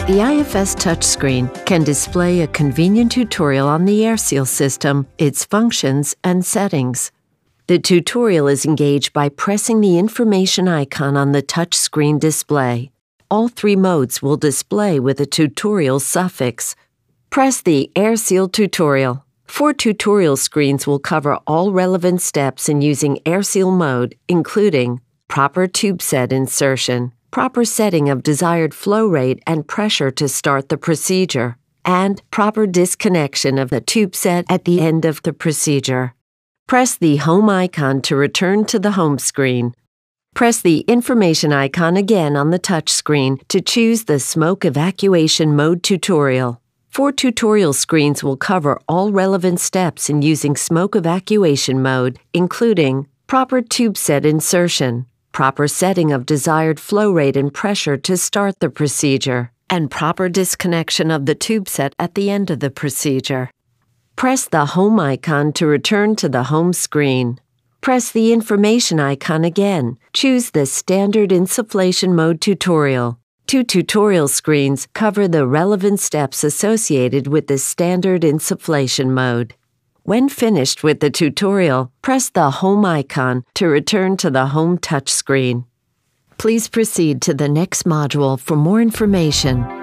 The IFS touchscreen can display a convenient tutorial on the AirSeal system, its functions, and settings. The tutorial is engaged by pressing the information icon on the touchscreen display. All three modes will display with a tutorial suffix. Press the AirSeal tutorial. 4 tutorial screens will cover all relevant steps in using AirSeal mode, including proper tube set insertion, proper setting of desired flow rate and pressure to start the procedure, and proper disconnection of the tube set at the end of the procedure. Press the Home icon to return to the home screen. Press the information icon again on the touch screen to choose the Smoke Evacuation Mode tutorial. 4 tutorial screens will cover all relevant steps in using smoke evacuation mode, including proper tube set insertion, proper setting of desired flow rate and pressure to start the procedure, and proper disconnection of the tube set at the end of the procedure. Press the Home icon to return to the home screen. Press the information icon again. Choose the Standard Insufflation Mode tutorial. 2 tutorial screens cover the relevant steps associated with the Standard Insufflation Mode. When finished with the tutorial, press the Home icon to return to the home touchscreen. Please proceed to the next module for more information.